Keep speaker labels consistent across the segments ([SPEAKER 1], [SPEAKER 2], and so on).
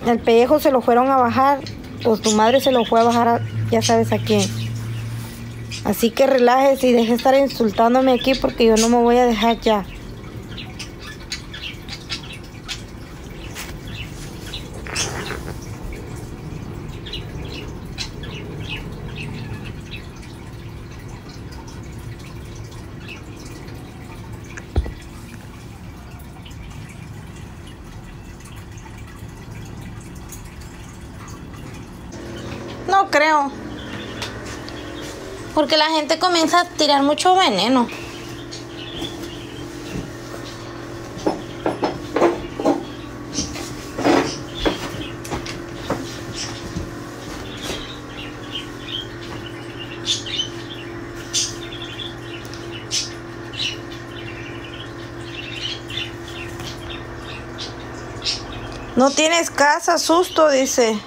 [SPEAKER 1] El pellejo se lo fueron a bajar, pues tu madre se lo fue a bajar a, ya sabes a quién. Así que relájese y deje de estar insultándome aquí porque yo no me voy a dejar ya. No creo. Porque la gente comienza a tirar mucho veneno. No tienes casa, susto, dice.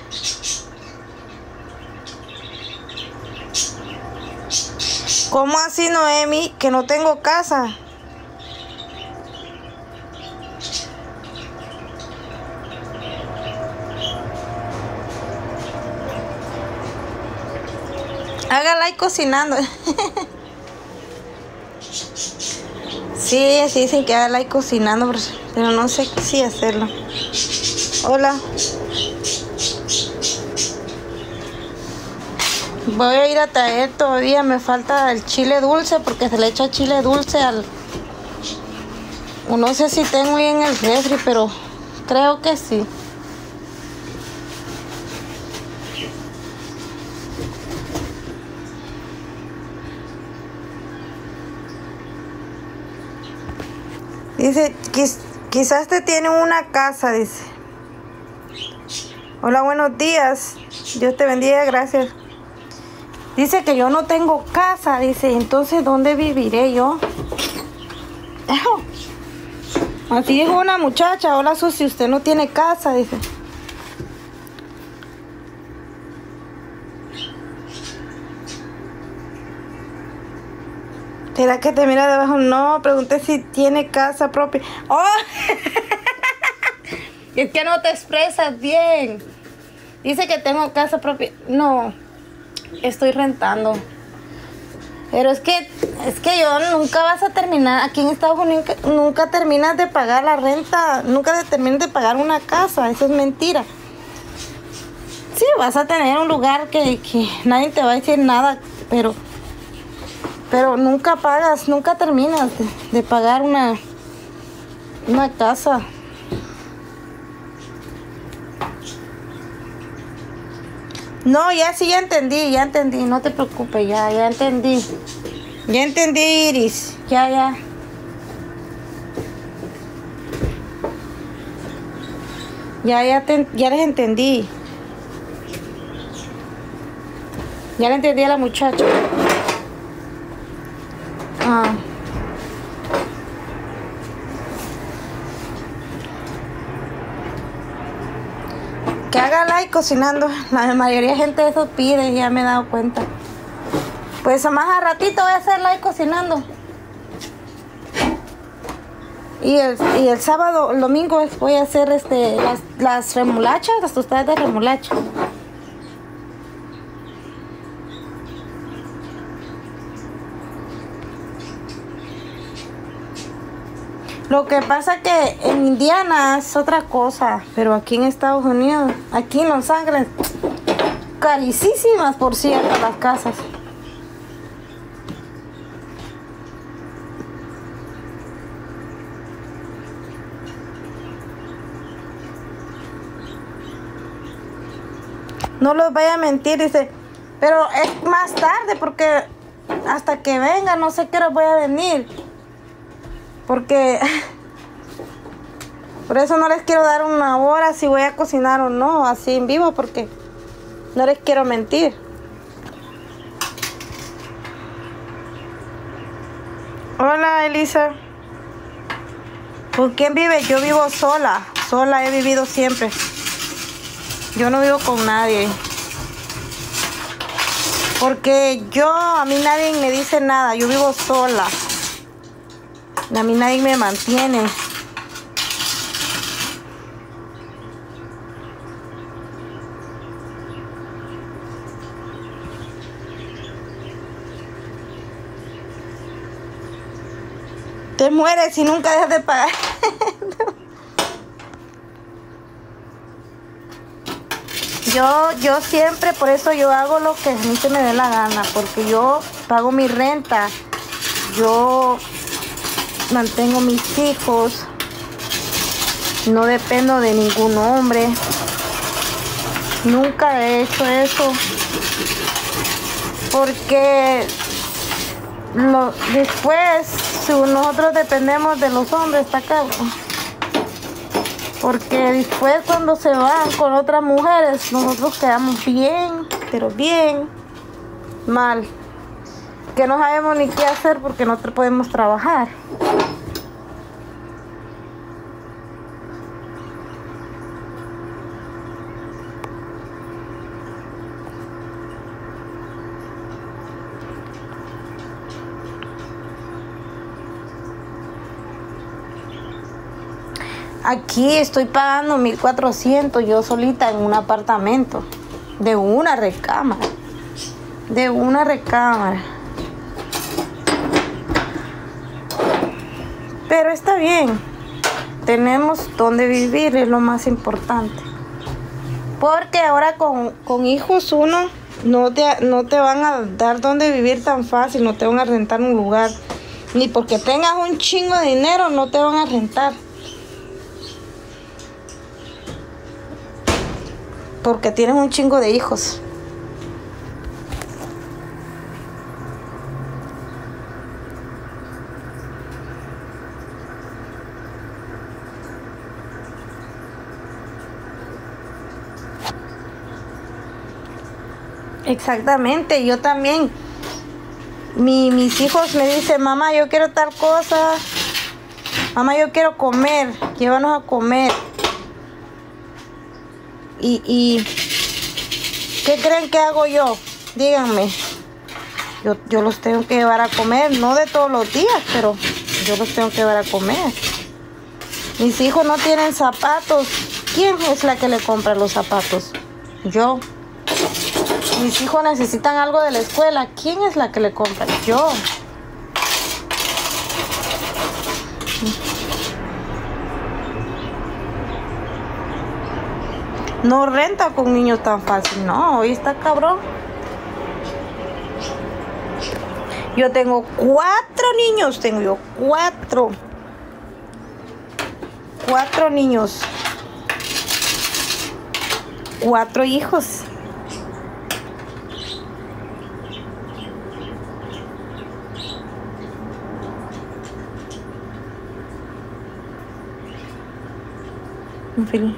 [SPEAKER 1] ¿Cómo así, Noemi? Que no tengo casa. Hágala y cocinando. Sí, dicen que hágala y cocinando, pero no sé si hacerlo. Hola. Voy a ir a traer todavía, me falta el chile dulce porque se le echa chile dulce al... No sé si tengo ahí en el refri, pero creo que sí. Dice, quizás te tiene una casa, dice. Hola, buenos días. Dios te bendiga, gracias. Dice que yo no tengo casa, dice, entonces ¿dónde viviré yo? Así dijo una muchacha, hola Susi, usted no tiene casa, dice. ¿Será que te mira debajo? No, pregunté si tiene casa propia. ¡Oh! Es que no te expresas bien. Dice que tengo casa propia. No. Estoy rentando. Pero es que yo nunca vas a terminar. Aquí en Estados Unidos nunca terminas de pagar la renta. Nunca terminas de pagar una casa. Eso es mentira. Sí, vas a tener un lugar que nadie te va a decir nada. Pero nunca pagas, nunca terminas de pagar una casa. No, ya sí, ya entendí, no te preocupes, ya entendí. Ya entendí, Iris, ya. Ya les entendí. Ya le entendí a la muchacha. Ah. Que haga like cocinando. La mayoría de gente eso pide, ya me he dado cuenta. Pues más a ratito voy a hacer like cocinando. Y el sábado, el domingo voy a hacer las remolachas, las tostadas de remolacha. Lo que pasa que en Indiana es otra cosa, pero aquí en Estados Unidos, aquí en Los Ángeles, carísimas por cierto las casas. No los vaya a mentir, dice, pero es más tarde porque hasta que venga, no sé qué hora voy a venir. Porque por eso no les quiero dar una hora si voy a cocinar o no, así en vivo, porque no les quiero mentir. Hola, Elisa. ¿Con quién vive? Yo vivo sola. Sola he vivido siempre. Yo no vivo con nadie. Porque a mí nadie me dice nada. Yo vivo sola. A mí nadie me mantiene. te mueres y nunca dejas de pagar. Yo siempre, por eso yo hago lo que a mí se me dé la gana, porque yo pago mi renta, yo mantengo mis hijos, no dependo de ningún hombre, nunca he hecho eso, porque después, si nosotros dependemos de los hombres, está cabrón. Porque después cuando se van con otras mujeres, nosotros quedamos bien, pero bien mal. Que no sabemos ni qué hacer porque no podemos trabajar. Aquí estoy pagando 1,400 yo solita en un apartamento de una recámara. Pero está bien. Tenemos donde vivir, es lo más importante. Porque ahora con hijos uno no te van a dar donde vivir tan fácil, no te van a rentar un lugar. Ni porque tengas un chingo de dinero no te van a rentar. Porque tienes un chingo de hijos. Exactamente, yo también. Mis hijos me dicen, mamá, yo quiero tal cosa. Mamá, yo quiero comer. Llévanos a comer. ¿Y qué creen que hago yo? Díganme. Yo los tengo que llevar a comer, no de todos los días, pero yo los tengo que llevar a comer. Mis hijos no tienen zapatos. ¿Quién es la que le compra los zapatos? Yo. Mis hijos necesitan algo de la escuela. ¿Quién es la que le compra? Yo. No renta con niños tan fácil, no, hoy está cabrón. Yo tengo 4 niños, tengo yo 4. 4 niños. 4 hijos. En fin.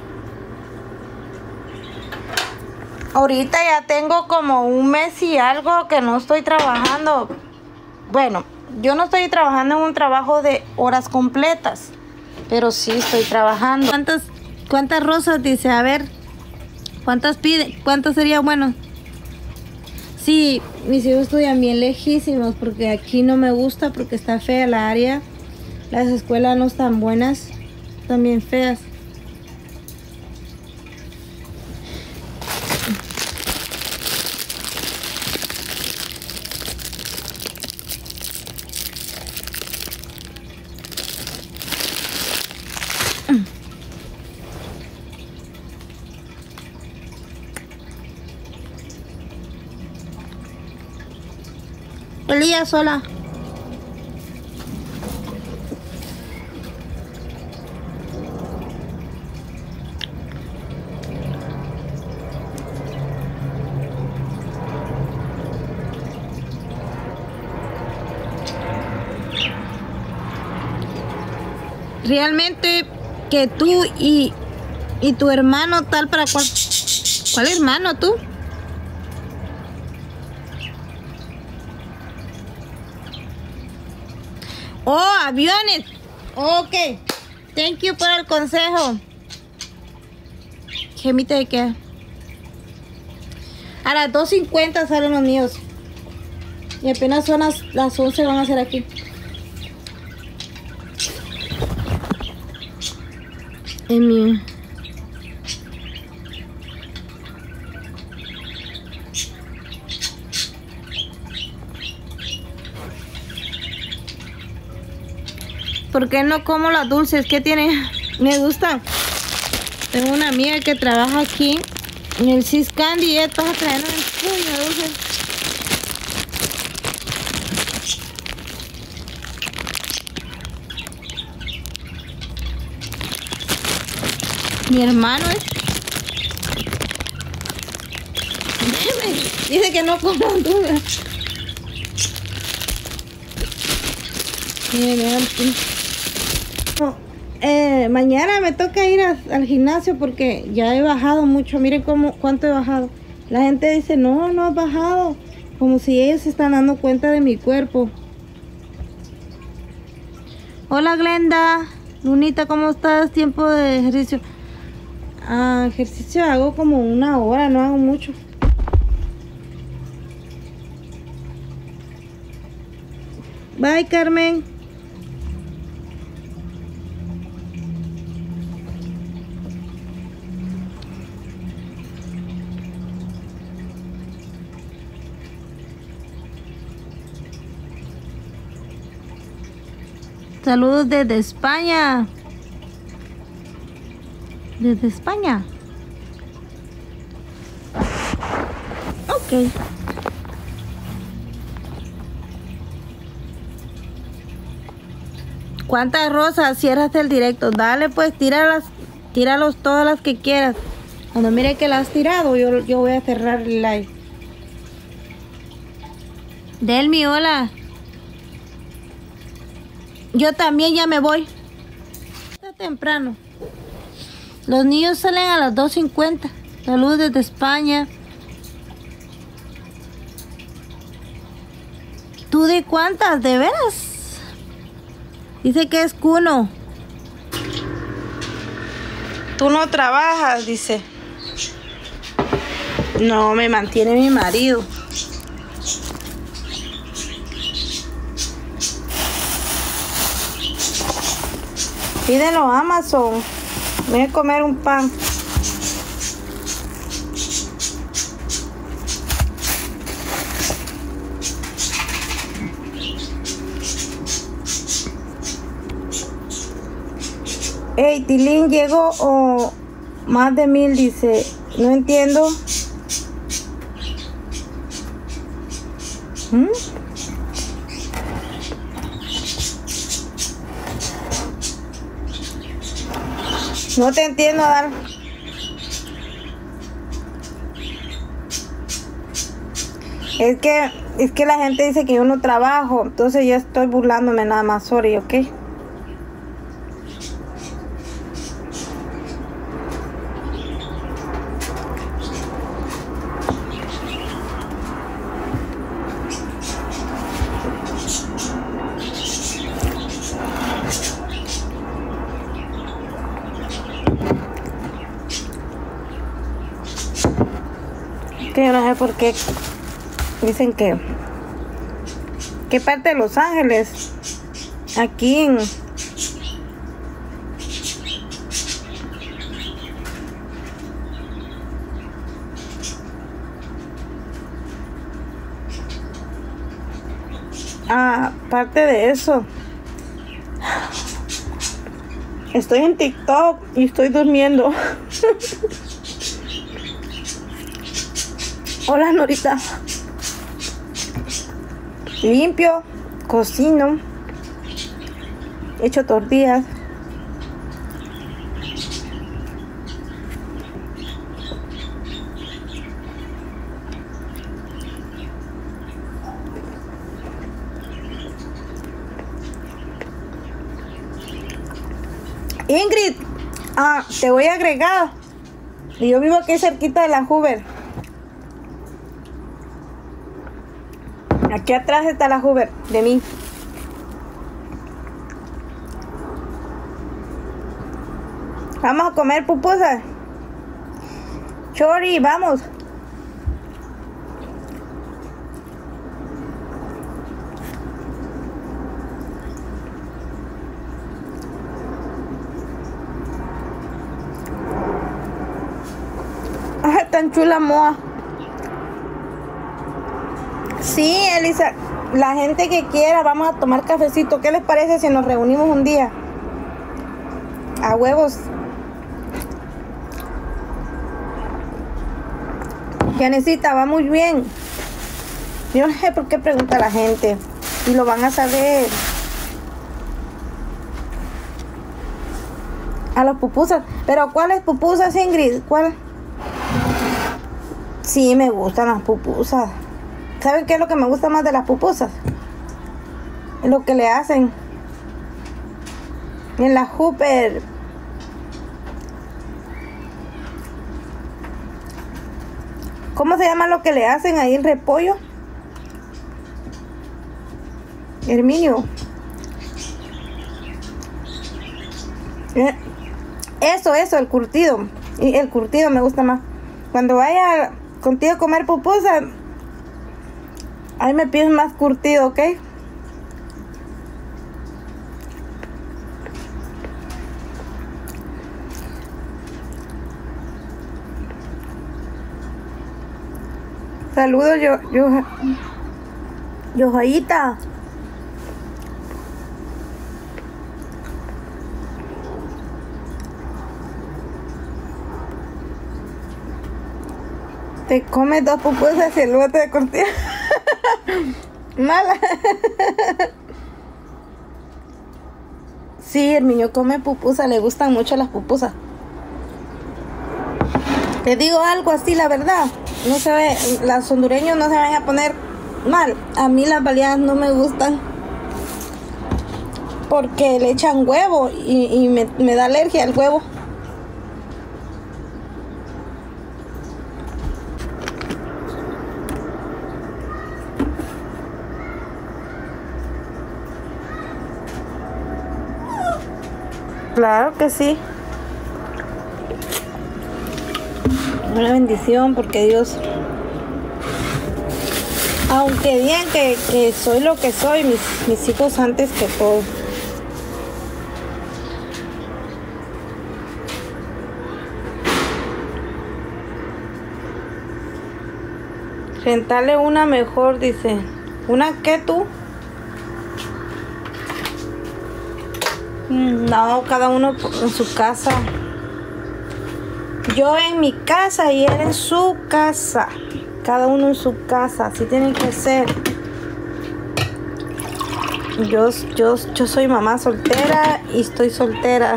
[SPEAKER 1] Ahorita ya tengo como un mes y algo que no estoy trabajando. Bueno, yo no estoy trabajando en un trabajo de horas completas, pero sí estoy trabajando. ¿Cuántas rosas dice? A ver, ¿cuántas pide? ¿Cuántas sería bueno? Sí, mis hijos estudian bien lejísimos porque aquí no me gusta porque está fea la área. Las escuelas no están buenas, están bien feas. Elías sola. Realmente que tú y tu hermano tal para cual. ¿Cuál hermano tú? Oh, aviones. Ok. Thank you por el consejo. Gemita de qué. A las 2:50 salen los míos. Y apenas son las 11 van a ser aquí. En mi... ¿Por qué no como las dulces? ¿Qué tiene? Me gustan. Tengo una amiga que trabaja aquí en el Sis Candy y ella está trayendo un puño de dulces. Mi hermano dice que no como dulces. Miren, mañana me toca ir al gimnasio porque ya he bajado mucho. Miren cuánto he bajado. La gente dice, no, no has bajado. Como si ellos se están dando cuenta de mi cuerpo. Hola Glenda. Lunita, ¿cómo estás? Tiempo de ejercicio. Ejercicio hago como 1 hora, no hago mucho. Bye, Carmen. Saludos desde España. Desde España. Ok. ¿Cuántas rosas cierras el directo? Dale pues, tíralos todas las que quieras. Cuando mire que las has tirado, yo voy a cerrar el live. Delmi, hola. Yo también ya me voy. Está temprano. Los niños salen a las 2:50. Saludos desde España. ¿Tú de cuántas? ¿De veras? Dice que es Cuno. Tú no trabajas, dice. No, me mantiene mi marido. Pídelo a Amazon. Voy a comer un pan. Hey, Tilín llegó o más de 1000, dice. No entiendo. No te entiendo, Dar. Es que la gente dice que yo no trabajo, entonces yo estoy burlándome nada más, sorry, ¿ok? Que yo no sé por qué dicen que ¿qué parte de Los Ángeles? Aquí en aparte de eso, estoy en TikTok y estoy durmiendo. Hola, Norita. Limpio, cocino, echo tortillas. Ingrid, te voy a agregar. Y yo vivo aquí cerquita de la Hoover. Aquí atrás está la Hoover de mí. Vamos a comer pupusas. Chori, vamos. Ay, tan chula Moa. Sí, Elisa. La gente que quiera, vamos a tomar cafecito. ¿Qué les parece si nos reunimos un día? A huevos. Janecita, va muy bien. Yo no sé por qué pregunta la gente. Y lo van a saber. A las pupusas. ¿Pero cuáles pupusas, Ingrid? ¿Cuál? Sí, me gustan las pupusas. ¿Saben qué es lo que me gusta más de las pupusas? Es lo que le hacen en la Hooper. ¿Cómo se llama lo que le hacen ahí, el repollo? Herminio. Eso, el curtido. Y el curtido me gusta más. Cuando vaya contigo a comer pupusas, ahí me pides más curtido, ¿ok? Saludos, Joyita. Te comes 2 pupusas y el bote de curtido. Mala. Sí, el niño come pupusas, le gustan mucho las pupusas. Te digo algo así, la verdad. No se ve, los hondureños no se van a poner mal. A mí las baleadas no me gustan. Porque le echan huevo y me da alergia al huevo. Claro que sí. Una bendición porque Dios, aunque digan que soy lo que soy, mis hijos antes que todo. Rentarle una mejor, dice. ¿Una qué tú? No, cada uno en su casa. Yo en mi casa y él en su casa. Cada uno en su casa. Así tiene que ser. Yo soy mamá soltera y estoy soltera.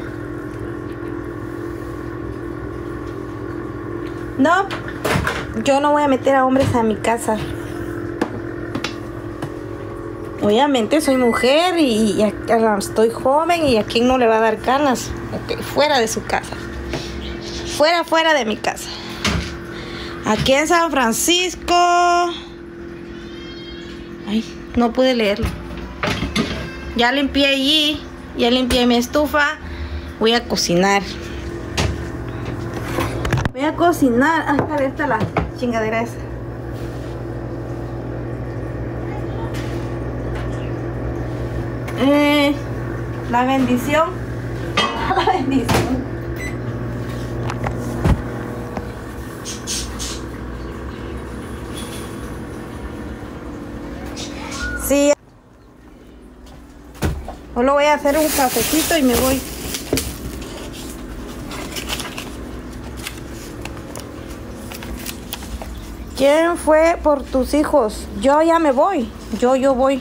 [SPEAKER 1] No, yo no voy a meter a hombres a mi casa. Obviamente soy mujer y estoy joven y a quién no le va a dar ganas. Okay, fuera de su casa. Fuera de mi casa. Aquí en San Francisco. Ay, no pude leerlo. Ya limpié allí. Ya limpié mi estufa. Voy a cocinar. Hasta esta la chingadera esa. La bendición. La bendición. Sí. Solo voy a hacer un cafecito y me voy. ¿Quién fue por tus hijos? Yo ya me voy. Yo voy.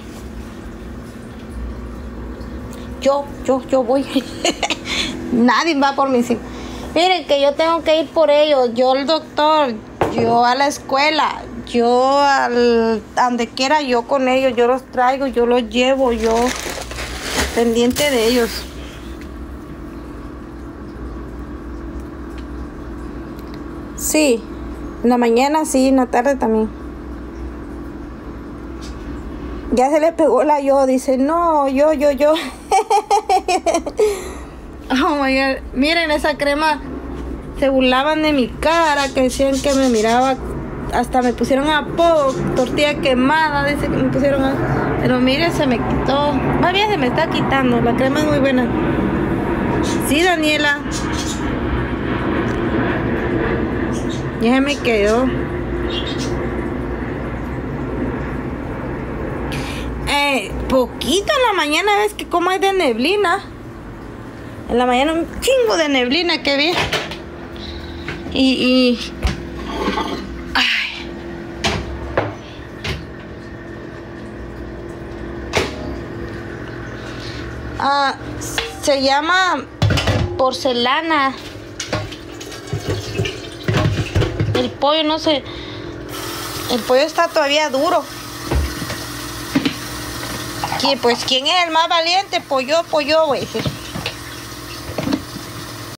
[SPEAKER 1] Yo voy. Nadie va por mis hijos. Miren que yo tengo que ir por ellos. Yo al doctor, yo a la escuela, yo a donde quiera, yo con ellos. Yo los traigo, yo los llevo, yo pendiente de ellos. Sí, en la mañana sí, en la tarde también. Ya se le pegó la yo, dice, no, yo. Oh my God, miren esa crema. Se burlaban de mi cara, que decían que me miraba. Hasta me pusieron apodo, tortilla quemada, dice que me pusieron pero miren, se me quitó. Más bien se me está quitando, la crema es muy buena. Sí, Daniela. Ya se me quedó. Poquito en la mañana, ves que como hay de neblina. En la mañana un chingo de neblina que vi. Ay. Se llama porcelana. El pollo no sé. El pollo está todavía duro. Pues ¿quién es el más valiente? Pollo, güey.